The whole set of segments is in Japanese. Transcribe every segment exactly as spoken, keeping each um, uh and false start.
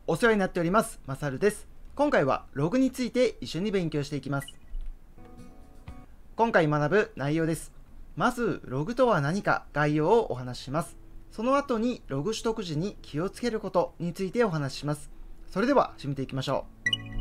お世話になっております。まさるです。今回はログについて一緒に勉強していきます。今回学ぶ内容です。まず、ログとは何か概要をお話しします。その後にログ取得時に気をつけることについてお話しします。それでは始めていきましょ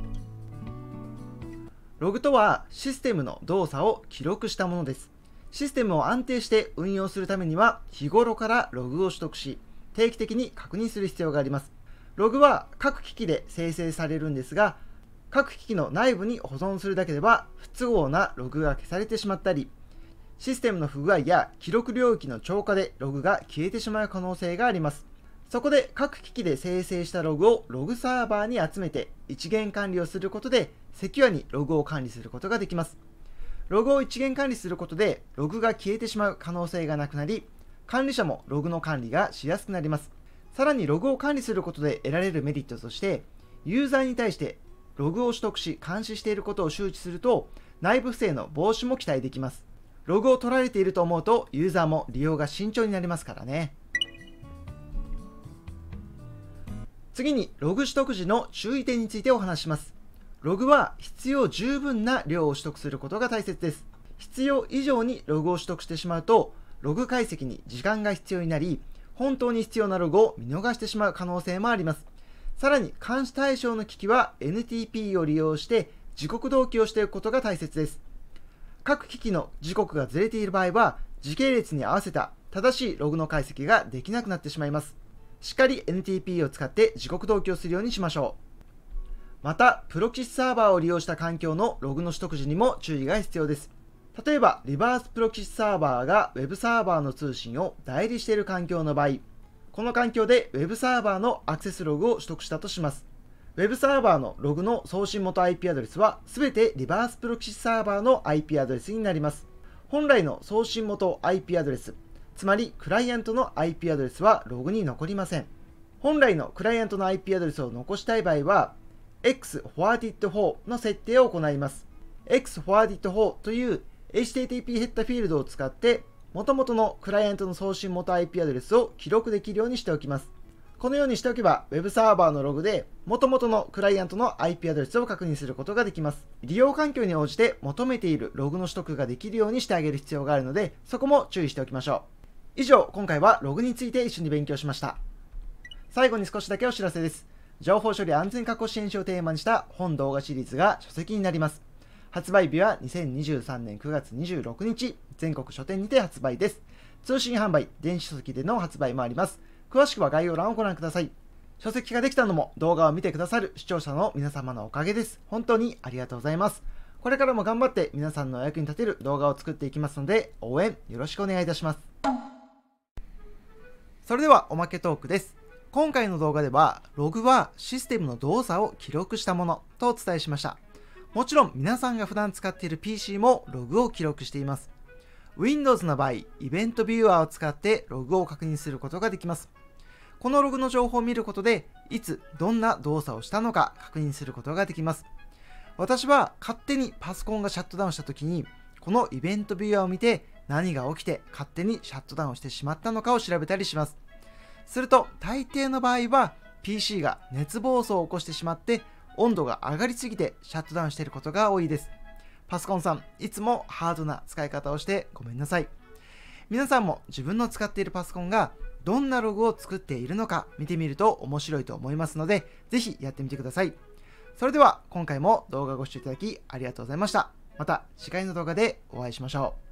う。ログとはシステムの動作を記録したものです。システムを安定して運用するためには日頃からログを取得し、定期的に確認する必要があります。ログは各機器で生成されるんですが、各機器の内部に保存するだけでは不都合なログが消されてしまったり、システムの不具合や記録領域の超過でログが消えてしまう可能性があります。そこで各機器で生成したログをログサーバーに集めて一元管理をすることでセキュアにログを管理することができます。ログを一元管理することでログが消えてしまう可能性がなくなり、管理者もログの管理がしやすくなります。さらにログを管理することで得られるメリットとして、ユーザーに対してログを取得し監視していることを周知すると、内部不正の防止も期待できます。ログを取られていると思うと、ユーザーも利用が慎重になりますからね。次に、ログ取得時の注意点についてお話しします。ログは必要十分な量を取得することが大切です。必要以上にログを取得してしまうと、ログ解析に時間が必要になり、本当に必要なログを見逃してしまう可能性もあります。さらに、監視対象の機器は エヌティーピー を利用して時刻同期をしておくことが大切です。各機器の時刻がずれている場合は、時系列に合わせた正しいログの解析ができなくなってしまいます。しっかり エヌティーピー を使って時刻同期をするようにしましょう。また、プロキシサーバーを利用した環境のログの取得時にも注意が必要です。例えば、リバースプロキシサーバーが Web サーバーの通信を代理している環境の場合、この環境で Web サーバーのアクセスログを取得したとします。Web サーバーのログの送信元 アイピー アドレスは、すべてリバースプロキシサーバーの アイピー アドレスになります。本来の送信元 アイピー アドレス、つまりクライアントの アイピー アドレスはログに残りません。本来のクライアントの アイピー アドレスを残したい場合は、エックスフォワーディッドフォー の設定を行います。エックスフォワーディッドフォー という エイチティーティーピー ヘッダーフィールドを使って、元々のクライアントの送信元 アイピー アドレスを記録できるようにしておきます。このようにしておけば、Web サーバーのログで元々のクライアントの アイピー アドレスを確認することができます。利用環境に応じて求めているログの取得ができるようにしてあげる必要があるので、そこも注意しておきましょう。以上、今回はログについて一緒に勉強しました。最後に少しだけお知らせです。情報処理安全確保支援書をテーマにした本動画シリーズが書籍になります。発売日はにせんにじゅうさんねんくがつにじゅうろくにち、全国書店にて発売です。通信販売、電子書籍での発売もあります。詳しくは概要欄をご覧ください。書籍ができたのも動画を見てくださる視聴者の皆様のおかげです。本当にありがとうございます。これからも頑張って皆さんのお役に立てる動画を作っていきますので、応援よろしくお願いいたします。それではおまけトークです。今回の動画では、ログはシステムの動作を記録したものとお伝えしました。もちろん皆さんが普段使っている ピーシー もログを記録しています。Windows の場合、イベントビューアーを使ってログを確認することができます。このログの情報を見ることで、いつどんな動作をしたのか確認することができます。私は勝手にパソコンがシャットダウンした時に、このイベントビューアーを見て何が起きて勝手にシャットダウンしてしまったのかを調べたりします。すると、大抵の場合は ピーシー が熱暴走を起こしてしまって温度が上がりすぎてシャットダウンしていることが多いです。パソコンさん、いつもハードな使い方をしてごめんなさい。皆さんも自分の使っているパソコンがどんなログを作っているのか見てみると面白いと思いますので、ぜひやってみてください。それでは今回も動画をご視聴いただきありがとうございました。また次回の動画でお会いしましょう。